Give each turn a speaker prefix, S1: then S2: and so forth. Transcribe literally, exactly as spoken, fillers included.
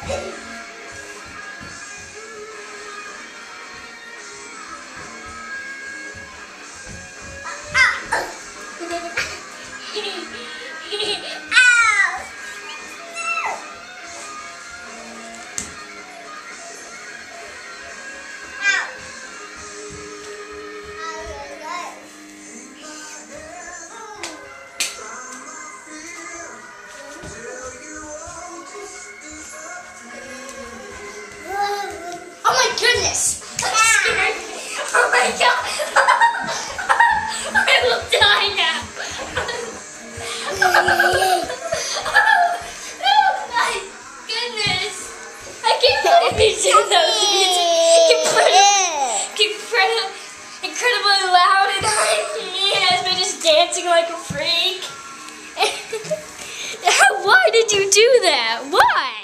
S1: Goodness! I'm scared. Oh my god! I will die now. Oh my goodness! I can't believe these are those incredible, incredibly loud, and me has been just dancing like a freak. Why did you do that? Why?